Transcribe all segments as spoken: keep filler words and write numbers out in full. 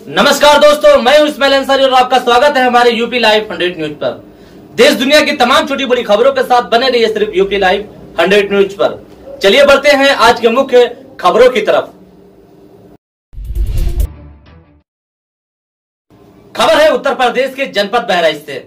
नमस्कार दोस्तों, मैं हूं इस्माइल अंसारी और आपका स्वागत है हमारे यूपी लाइव हंड्रेड न्यूज पर। देश दुनिया की तमाम छोटी बड़ी खबरों के साथ बने रहिए सिर्फ यूपी लाइव हंड्रेड न्यूज पर। चलिए बढ़ते हैं आज के मुख्य खबरों की तरफ। खबर है उत्तर प्रदेश के जनपद बहराइच से।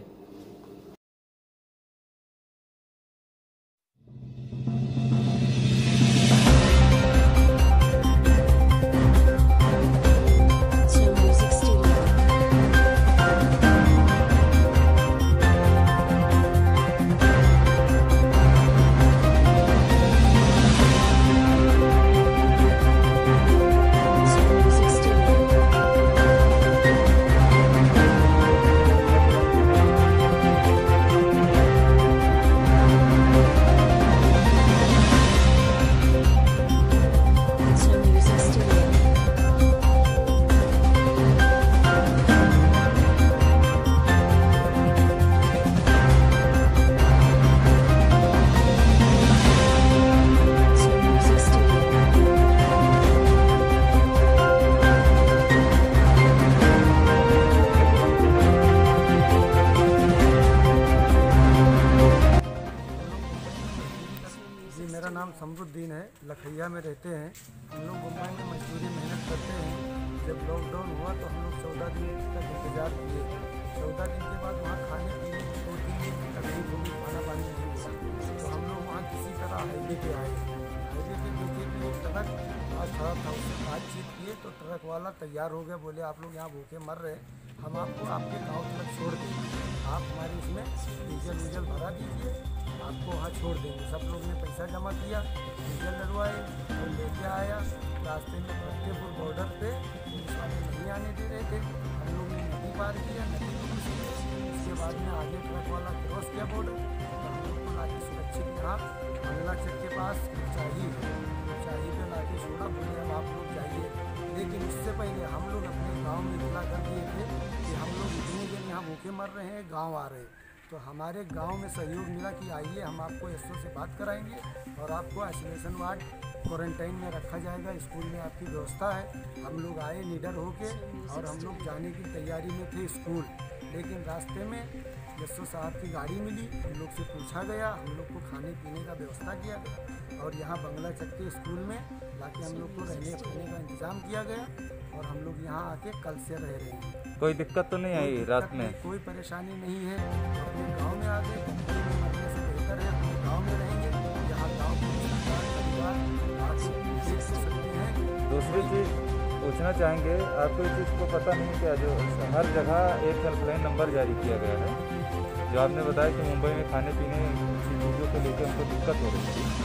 मेरा नाम समरुद्दीन है, लखैया में रहते हैं। हम लोग मुंबई में मजदूरी मेहनत करते हैं। जब लॉकडाउन हुआ तो हम लोग चौदह दिन तक इंतजार किए। चौदह दिन के बाद वहाँ खाने पीने की दो तीन दिन की तकलीफ होगी, खाना पानी नहीं हुआ, तो हम लोग वहाँ किसी तरह हाईवे पे आए। हाईवे पे नीचे में एक ट्रक आज खड़ा था, उससे बातचीत किए तो ट्रक वाला तैयार हो गया, बोले आप लोग यहाँ भूखे मर रहे, हम आपको आपके गाँव तक छोड़ देंगे, आप हमारे उसमें डीजल वीजल भरा दीजिए, आपको वहाँ छोड़ देंगे। सब लोग ने पैसा जमा किया, डीजल डलवाए और लेके आया। रास्ते में फतेहपुर बॉर्डर पे पुलिस वाले नहीं आने दे रहे थे, हम लोग ने नदी पार किया, नदी को उसके बाद में आगे ट्रक वाला क्रॉस किया बॉर्डर, तो हम लोग को लाके सुरक्षित यहाँ मंगला चेक के पास चाहिए चाहिए पे लाके छोड़ा, बोले अब आप लोग जाइए। लेकिन इससे पहले हम लोग अपने गाँव में इतना कर दिए थे कि हम लोग इतने दिन यहाँ भूखे मर रहे हैं, गाँव आ रहे हैं। तो हमारे गांव में सहयोग मिला कि आइए हम आपको एसओ से बात कराएंगे और आपको आइसोलेशन वार्ड क्वारंटाइन में रखा जाएगा, स्कूल में आपकी व्यवस्था है। हम लोग आए निडर होके और हम लोग जाने की तैयारी में थे स्कूल, लेकिन रास्ते में एसओ साहब की गाड़ी मिली, हम लोग से पूछा गया, हम लोग को खाने पीने का व्यवस्था किया गया और यहाँ बंगला चक के स्कूल में लाके हम लोग को रहने खाने का इंतज़ाम किया गया और हम लोग यहाँ आके कल से रह रहे हैं। कोई दिक्कत तो नहीं आई रात में? कोई परेशानी नहीं है। अपने गांव में आ गए, मुंबई में मरने से बेहतर है अपने गांव में रहेंगे, जहाँ गांव के परिवार आप देख सकते हैं। दूसरी चीज़ पूछना चाहेंगे, आपको इस चीज़ को पता नहीं क्या, जो हर जगह एक हेल्पलाइन नंबर जारी किया गया है, जो आपने बताया कि मुंबई में खाने पीने की चीज़ों को लेकर उनको दिक्कत हो रही थी,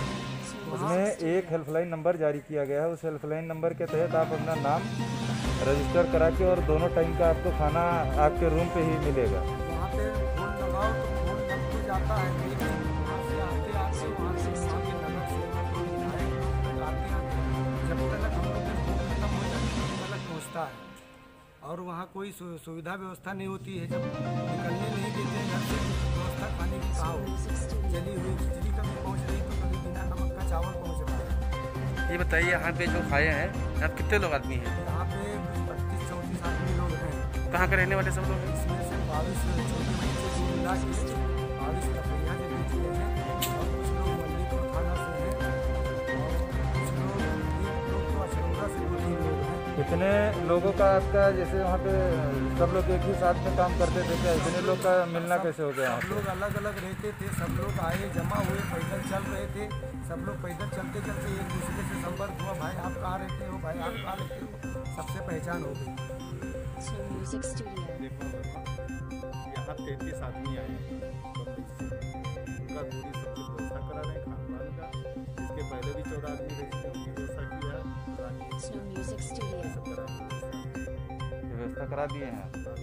उसमें एक हेल्पलाइन नंबर जारी किया गया है। उस हेल्पलाइन नंबर के तहत आप अपना नाम रजिस्टर करा के और दोनों टाइम का आपको खाना आपके रूम पे ही मिलेगा। वहाँ पे फोन लगाओ तो फोन लग तो जाता है, लेकिन वहाँ से आते आते वहाँ से वहाँ के नगर सेवक को विधायक आते आते जब तक हम लोग के फोन खत्म हो जाए तब तक पहुँचता है और वहाँ कोई सुविधा व्यवस्था नहीं होती है। जब निकलने नहीं देते हैं घर से, व्यवस्था खाने की कहाँ हो, जली हुई खिचड़ी कभी पहुँच रही तो कभी बिना नमक का चावल पहुँच रहा है। ये बताइए, यहाँ पे जो खाए हैं आप कितने लोग आदमी हैं? यहाँ पे बत्तीस चौंतीस आदमी लोग हैं। कहाँ के रहने वाले सब लोग हैं? इसमें से बाईस छोटे बच्चे को मिला के बाईस लकड़िया के बीच में हैं और कुछ लोग मल्लीपुर थाना से हैं और कुछ लोग एक लोग तो अशरौरा से दो तीन लोग हैं। कितने लोगों का आपका, जैसे वहाँ पे सब लोग एक ही साथ में काम करते थे क्या? इतने लोग का मिलना कैसे हो गया? सब लोग अलग अलग रहते थे, सब लोग आए जमा हुए, पैदल चल रहे थे, सब लोग पैदल चलते चलते एक दूसरे से संपर्क हुआ, भाई आप कहाँ रहते हो, भाई आप कहाँ रहते हो, सबसे पहचान हो गई। यहाँ तैंतीस आदमी आए हैं, उनका दूरी सबसे व्यवस्था करा रहे हैं खान पान का। इसके पहले भी चौदह आदमी रहे थे, उनकी व्यवस्था किया है, व्यवस्था करा दिए हैं।